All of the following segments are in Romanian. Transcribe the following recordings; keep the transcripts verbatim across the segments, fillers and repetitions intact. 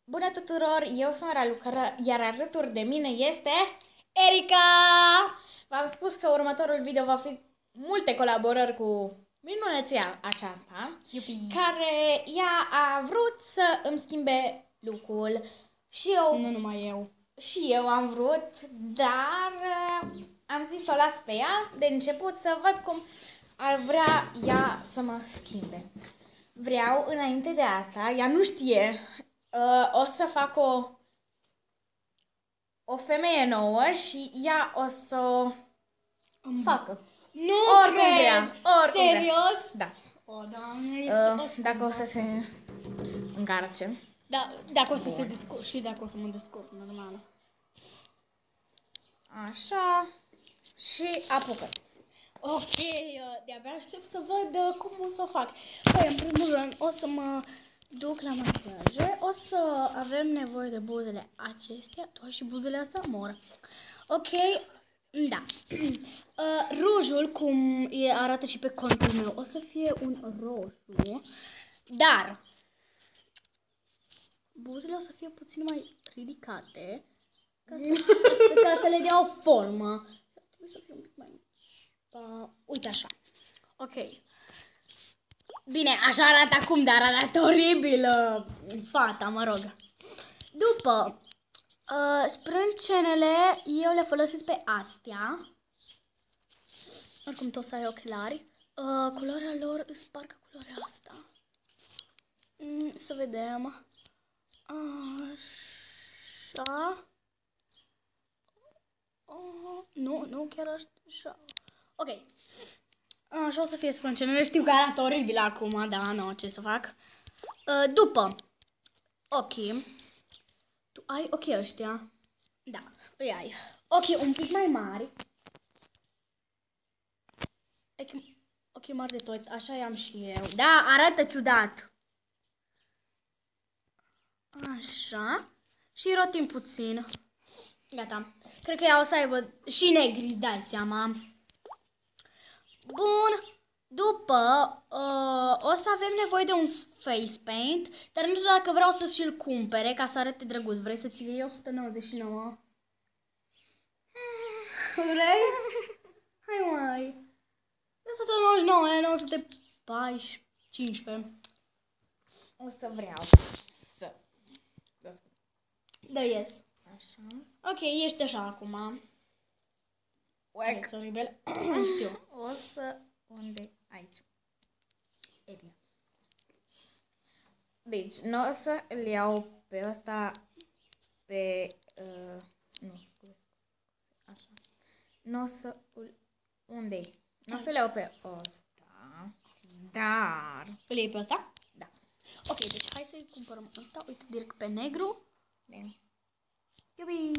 Bună tuturor, eu sunt Raluca, iar alături de mine este Erica! V-am spus că următorul video va fi multe colaborări cu minuneția aceasta, Iubi. Care ea a vrut să îmi schimbe look-ul și eu... Nu numai eu. Și eu am vrut, dar am zis să o las pe ea de început să văd cum ar vrea ea să mă schimbe. Vreau, înainte de asta, ea nu știe, uh, o să fac o, o femeie nouă și ea o să o um. facă. Nu oricum cred. vrea. Oricum Serios? Vrea. Da. O, Doamne, Uh, o să dacă o să se încarce. Da, dacă o să Bun. se descurc și dacă o să mă descurc, normal. Așa. Și apucă. Ok, de-abia aștept să văd cum o să o fac. Păi, în primul rând, o să mă duc la machiaje. O să avem nevoie de buzele acestea. Tu ai și buzele astea? Mor. Ok, da. Uh, rujul, cum e, arată și pe contul meu, o să fie un roșu. Dar buzele o să fie puțin mai ridicate ca să, ca să le dea o formă. Trebuie să fie un pic mai mici. Uh, uite așa. Ok. Bine, așa arată acum, dar arată oribil uh, fata, mă rog. După, uh, sprâncenele, eu le folosesc pe astea. Oricum tot să ai ochelari. Uh, culoarea lor îți parcă culoarea asta. Mm, să vedem. Așa. Uh, nu, nu chiar așa. Ok. Așa o să fie sprâncenele. Știu că arată oribil acum, da, nu, ce să fac. Uh, după ochii. Tu ai ochii ăștia? Da, îi ai. Ochii un pic mai mari. Ochii, ochii mari de tot, așa i-am și eu. Da, arată ciudat. Așa. Și rotim puțin. Gata. Cred că ea o să aibă și negri, îți dai seama. Bun. După, uh, o să avem nevoie de un face paint, dar nu știu dacă vreau să și-l cumpere ca să arate drăguț. Vrei să ți le iei o sută nouăzeci și nouă? Vrei? Hai mai. o sută nouăzeci și nouă, e nouă sute cincisprezece. O să vreau să... Da, yes. Așa. Ok, ești așa acum. Uec. Oribil. Știu. O să... Unde? Aici. E bine. Deci, nu o să îl iau pe ăsta, pe... Uh, nu, așa. Nu o să îl... Unde-i? Nu o să-l iau pe ăsta, dar... Îl iei pe ăsta? Da. Ok, deci hai să-i cumpărăm ăsta. Uite, direct pe negru. Bine. Iubi!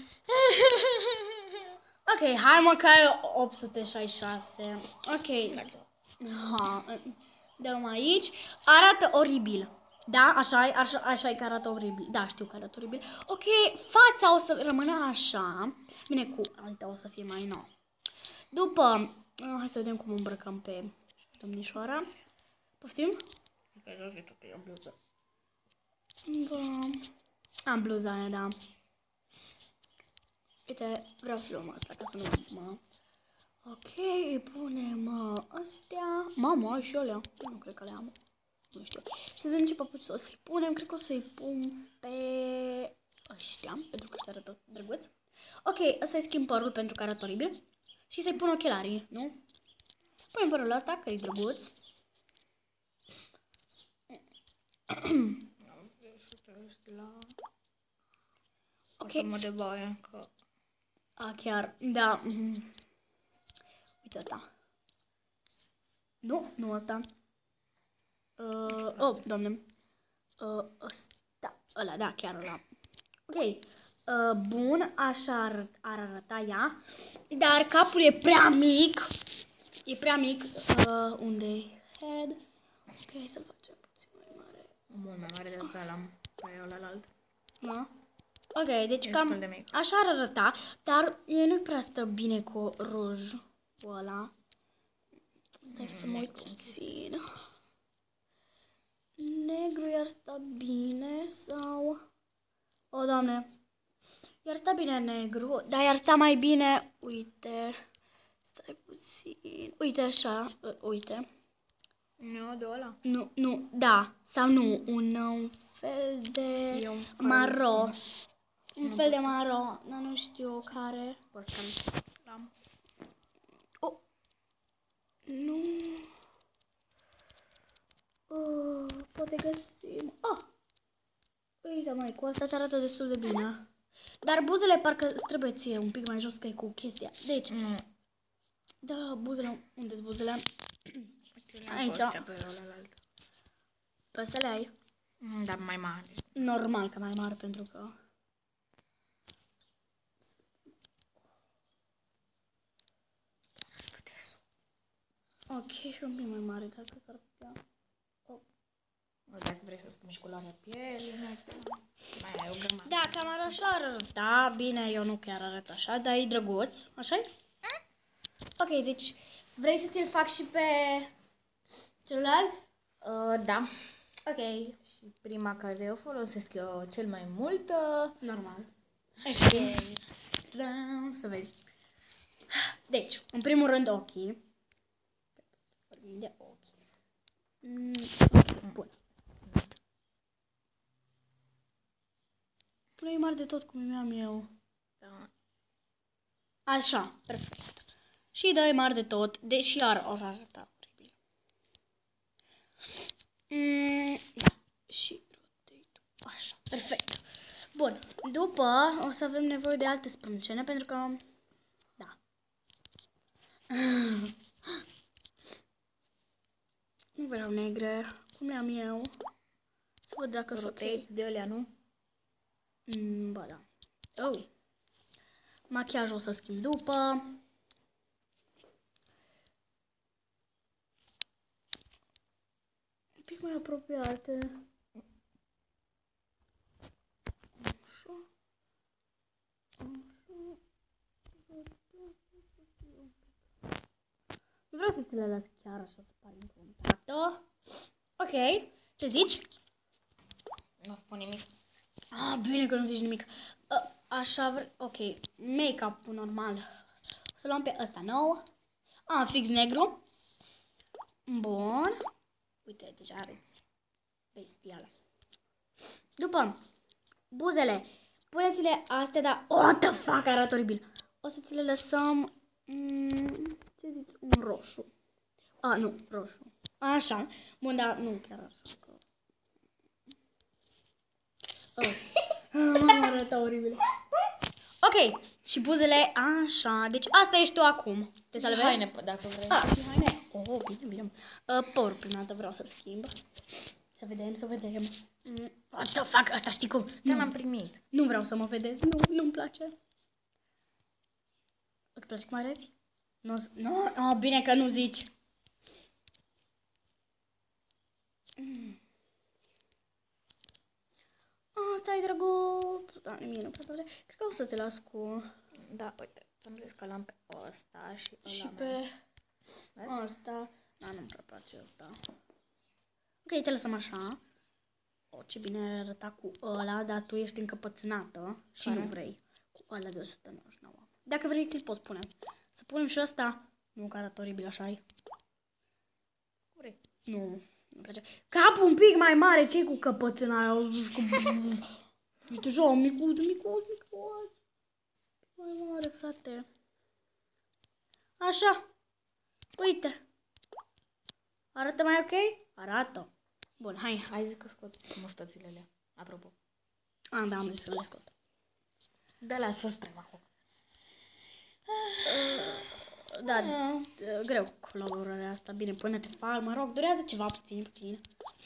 Ok, hai mă că ai opt sute șaizeci și șase. Ok. Ha, dăm aici. Arată oribil. Da, așa e, așa, așa e că arată oribil. Da, știu că arată oribil. Ok, fața o să rămână așa. Bine, cu alta o să fie mai nouă. După, hai să vedem cum îmbrăcăm pe domnișoara. Poftim? Da. Am bluza aia, da. Uite, vreau să luăm asta ca să nu mă... Ok, punem astea. Mamă, ai și alea. Nu cred că le am. Nu știu. Și să vedem ce papuți o să-i punem. Cred că o să-i pun pe ăștia, pentru că ăștia arată drăguț. Ok, să-i schimb părul pentru că arată oribil. Și să-i pun ochelarii, nu? Punem părul ăsta, că e drăguț. Ok. O să mă debaie că... A, chiar, da. Uite ăsta. Nu, nu ăsta. Uh, oh, doamne. Uh, ăsta, ăla, da, chiar ăla. Ok. Uh, bun, așa ar, ar arăta ea. Dar capul e prea mic. E prea mic. Uh, unde-i head? Ok, hai să-l facem puțin mai mare. Mult mai mare decât ăla, pe ălalalt. Da? Ok, deci cam așa ar arăta, dar e nu prea stă bine cu rujul ăla. Stai să mă uit puțin. Negru i-ar sta bine sau... O, Doamne. Iar sta bine negru, dar iar sta mai bine, uite, stai puțin, uite așa, uh, uite. Nu, de ăla. Nu, nu, da, sau nu, un, un fel de E un maro, cal- un nu fel de maro, dar nu știu care. Poți l-am. Oh, nu, oh, poate găsim, oh, uite mai, cu asta ți arată destul de bine. Dar buzele parcă trebuie ție un pic mai jos că e cu chestia. Deci, Nu. da, buzele, unde-s buzele? Aici. Pe ălalalt. Pe ăsta le ai. Mm, dar mai mare. Normal că mai mare pentru că... Ok, și un pic mai mare dacă ar putea. Oh. Dacă vrei să schimbi culoarea pielii, mai, mai ai o grămadă. Da, cam așa ar arăta. Bine, eu nu chiar arăt așa, dar e drăguț. Așa-i? Ok, deci vrei să ți-l fac și pe celălalt? Uh, da. Ok. Și prima care o folosesc eu cel mai mult... Uh, Normal. așa. Da, să vezi. Deci, în primul rând ochii. Vorbim de ochi. Mm, ok, bun. Pune-i mari de tot cum mi-am eu. Da. Așa, perfect. Și dă-i mari de tot, deși ar, ar arăta oribil. Mm, da. Și așa, perfect. Bun, după o să avem nevoie de alte sprâncene pentru că, da. Nu vreau negre, cum le-am eu. Să văd dacă sunt ok. Rotate de alea, nu? Mm, ba da. Oh. Machiajul o să schimb după. Un pic mai apropiate. Așa. Nu vreau să ți le las chiar așa să pare încruntată. Ok. Ce zici? Nu spun nimic. Ah, bine că nu zici nimic. A, așa, vre... ok. Make-up normal. O să luăm pe ăsta nou. Ah, fix negru. Bun. Uite, deja aveți bestială. După, buzele. Puneți-le astea, dar... What the fuck, arată oribil. O să ți le lăsăm... Mm, ce zici? Un roșu. Ah, nu, roșu. Așa. Bun, dar nu chiar așa. Că... Oh. Arată oribil. Ok. Și buzele așa. Deci asta ești tu acum. Te salvezi? Haine, dacă vrei. Ah, și haine. Oh, bine, bine. Uh, păr, prima dată vreau să schimb. Să vedem, să vedem. Mm, what the fuck, asta știi cum? Nu Nu, l-am primit. nu vreau să mă vedeți. Nu, nu-mi place. Îți place cum arăți? Nu, nu, oh, bine că nu zici. Mm. Asta e drăguț. Da, mie nu prea place. Cred că o să te las cu... Da, uite, ți-am zis că l-am pe ăsta și ăla Și mai. pe Vezi? asta. Da, nu-mi prea place asta. Ok, te lăsăm așa. O, ce bine arăta cu ăla, dar tu ești încăpățânată și Care? nu vrei. Cu ăla de o sută nouăzeci și nouă. Dacă vrei, ți-l poți pune. Să punem și ăsta. Nu, că arată oribil așa-i. Vrei. Nu, nu place. Capul un pic mai mare, ce cu căpățâna aia? Uite așa, micuț, micuț, micuț. Mai mare, frate. Așa. Uite. Arată mai ok? Arată. Bun, hai. Hai zis că scoți mustățile alea. Apropo. A, da, am zis să le scot. De la să strâng acum. Da, d- greu cu colaborarea asta. Bine, până te fac, mă rog, durează ceva puțin, puțin.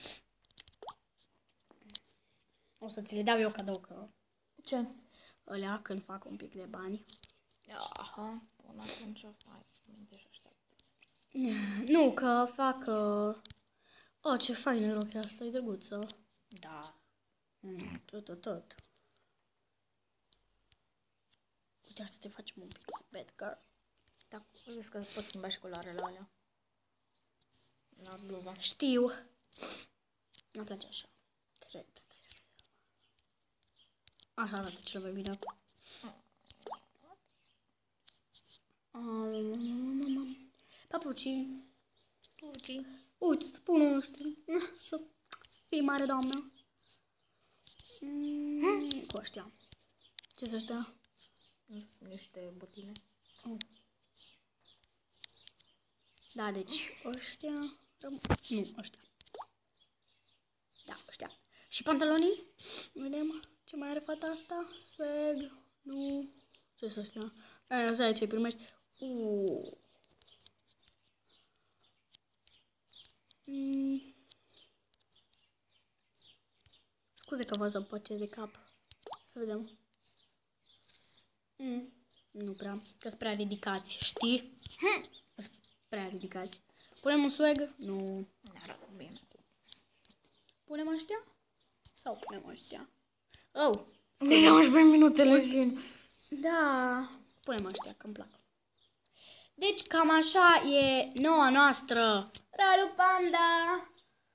O să ți le dau eu cadou că Ce? ălea când fac un pic de bani. Aha, până atunci asta ai minte și așteaptă. Nu, că fac... Uh... Oh, ce fain e rochia asta, e drăguță. Da. Mm, tot, tot, tot. Uite, să te facem un pic bad girl. Da, vezi că poți schimba și culoarele alea. La bluza. Știu. Nu-mi place așa. Cred. Așa arată cel mai bine. Um, papucii. Papucii. Uite, spune, nu știu. Să fii mare, doamnă. Mm, cu ăștia. Ce sunt ăștia? Niște botine. Oh. Da, deci ăștia... Nu, ăștia. Da, ăștia. Și pantalonii? Vedem ce mai are fata asta. Swag. Nu. Ce sunt ăștia? Aia, stai ce primești. Uuu. Mm. Scuze că vă zăpăcesc de cap. Să vedem. Mm. Nu prea. Că-s prea ridicați, știi? Hm. Sunt prea ridicați. Punem un swag? Nu. Arată bine. Punem ăștia? Sau punem ăștia? Oh! Deja unsprezece minute leșin. Da. Punem ăștia, că-mi plac. Deci cam așa e noua noastră Ralu Panda.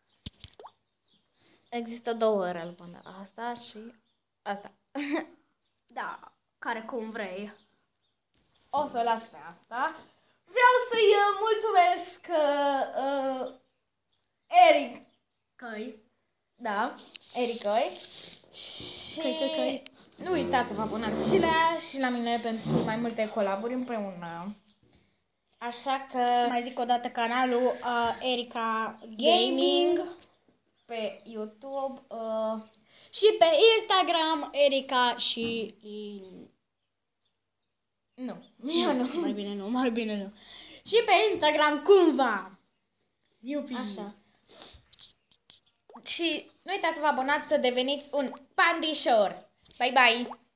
Există două Ralu Panda. Asta și asta. Da, care cum vrei. O să o las pe asta. Vreau să-i uh, mulțumesc uh, uh, Eric. Căi. Da, Ericăi. Și Căi, căi, căi. nu uitați să vă abonați și la ea și la mine pentru mai multe colaburi împreună. Așa că Mai zic o dată canalul uh, Erica Gaming. gaming pe YouTube uh, Și pe Instagram Erica și... nu, eu nu. Mai bine nu, mai bine nu. Și pe Instagram cumva. Iupi. Așa. Și nu uitați să vă abonați să deveniți un pandișor. Bye bye!